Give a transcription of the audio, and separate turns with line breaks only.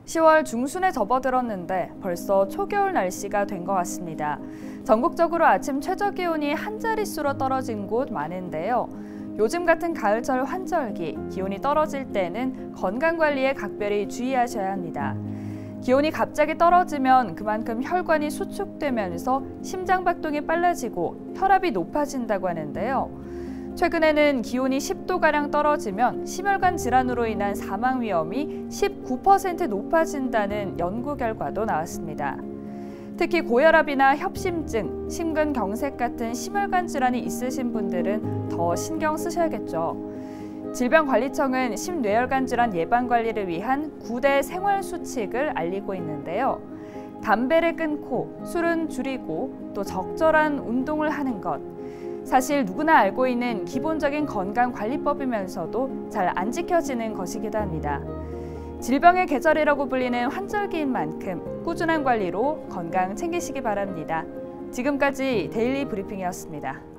10월 중순에 접어들었는데 벌써 초겨울 날씨가 된 것 같습니다. 전국적으로 아침 최저기온이 한 자릿수로 떨어진 곳 많은데요. 요즘 같은 가을철 환절기, 기온이 떨어질 때는 건강관리에 각별히 주의하셔야 합니다. 기온이 갑자기 떨어지면 그만큼 혈관이 수축되면서 심장박동이 빨라지고 혈압이 높아진다고 하는데요. 최근에는 기온이 10도가량 떨어지면 심혈관 질환으로 인한 사망 위험이 19% 높아진다는 연구 결과도 나왔습니다. 특히 고혈압이나 협심증, 심근경색 같은 심혈관 질환이 있으신 분들은 더 신경 쓰셔야겠죠. 질병관리청은 심뇌혈관 질환 예방관리를 위한 9대 생활수칙을 알리고 있는데요. 담배를 끊고 술은 줄이고 또 적절한 운동을 하는 것. 사실 누구나 알고 있는 기본적인 건강관리법이면서도 잘 안 지켜지는 것이기도 합니다. 질병의 계절이라고 불리는 환절기인 만큼 꾸준한 관리로 건강 챙기시기 바랍니다. 지금까지 데일리 브리핑이었습니다.